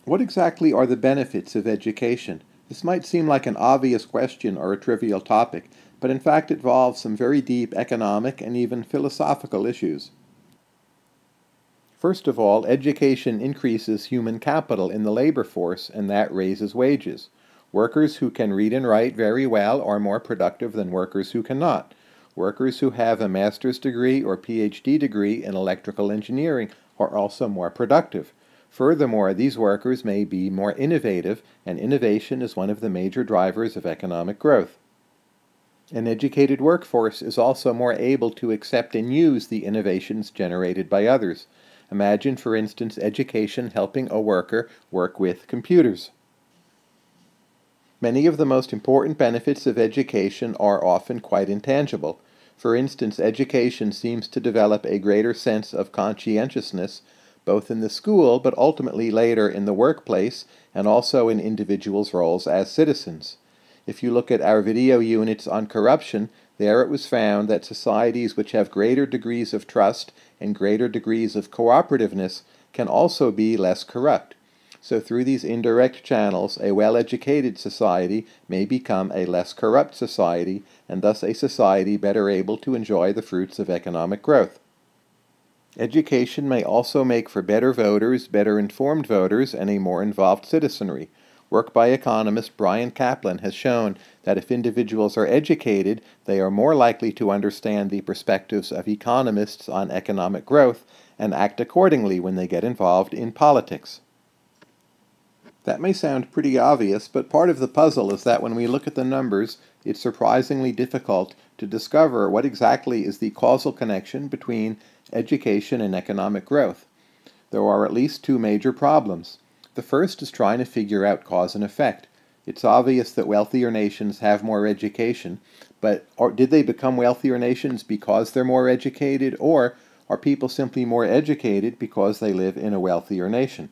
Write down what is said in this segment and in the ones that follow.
What exactly are the benefits of education? This might seem like an obvious question or a trivial topic, but in fact it involves some very deep economic and even philosophical issues. First of all, education increases human capital in the labor force, and that raises wages. Workers who can read and write very well are more productive than workers who cannot. Workers who have a master's degree or PhD degree in electrical engineering are also more productive. Furthermore, these workers may be more innovative, and innovation is one of the major drivers of economic growth. An educated workforce is also more able to accept and use the innovations generated by others. Imagine, for instance, education helping a worker work with computers. Many of the most important benefits of education are often quite intangible. For instance, education seems to develop a greater sense of conscientiousness, both in the school but ultimately later in the workplace and also in individuals' roles as citizens. If you look at our video units on corruption, there it was found that societies which have greater degrees of trust and greater degrees of cooperativeness can also be less corrupt. So through these indirect channels, a well-educated society may become a less corrupt society, and thus a society better able to enjoy the fruits of economic growth. Education may also make for better voters, better informed voters, and a more involved citizenry. Work by economist Bryan Caplan has shown that if individuals are educated, they are more likely to understand the perspectives of economists on economic growth and act accordingly when they get involved in politics. That may sound pretty obvious, but part of the puzzle is that when we look at the numbers, it's surprisingly difficult to discover what exactly is the causal connection between education and economic growth. There are at least two major problems. The first is trying to figure out cause and effect. It's obvious that wealthier nations have more education, but did they become wealthier nations because they're more educated, or are people simply more educated because they live in a wealthier nation?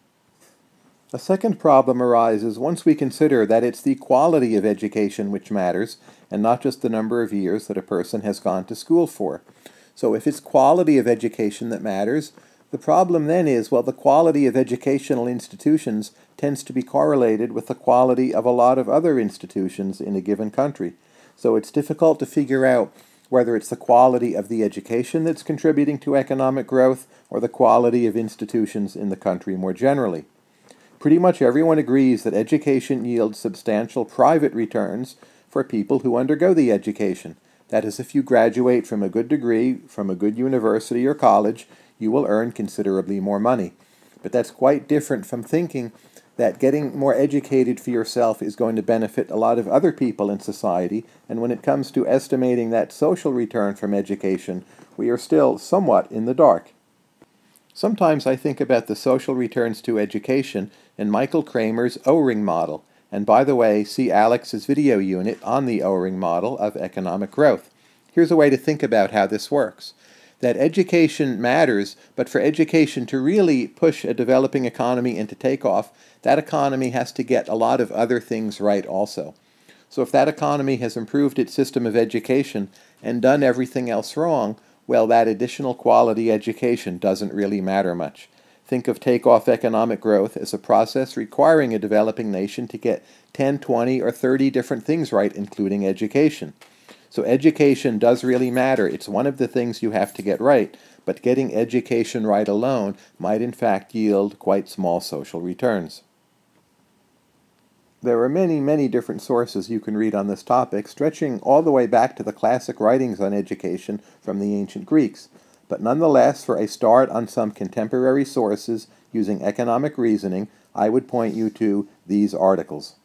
A second problem arises once we consider that it's the quality of education which matters, and not just the number of years that a person has gone to school for. So if it's quality of education that matters, the problem then is, well, the quality of educational institutions tends to be correlated with the quality of a lot of other institutions in a given country. So it's difficult to figure out whether it's the quality of the education that's contributing to economic growth or the quality of institutions in the country more generally. Pretty much everyone agrees that education yields substantial private returns for people who undergo the education. That is, if you graduate from a good degree, from a good university or college, you will earn considerably more money. But that's quite different from thinking that getting more educated for yourself is going to benefit a lot of other people in society, and when it comes to estimating that social return from education, we are still somewhat in the dark. Sometimes I think about the social returns to education in Michael Kramer's O-ring model, and by the way, see Alex's video unit on the O-ring model of economic growth. Here's a way to think about how this works. That education matters, but for education to really push a developing economy into takeoff, that economy has to get a lot of other things right also. So if that economy has improved its system of education and done everything else wrong, well, that additional quality education doesn't really matter much. Think of takeoff economic growth as a process requiring a developing nation to get 10, 20, or 30 different things right, including education. So education does really matter. It's one of the things you have to get right, but getting education right alone might in fact yield quite small social returns. There are many, many different sources you can read on this topic, stretching all the way back to the classic writings on education from the ancient Greeks. But nonetheless, for a start on some contemporary sources using economic reasoning, I would point you to these articles.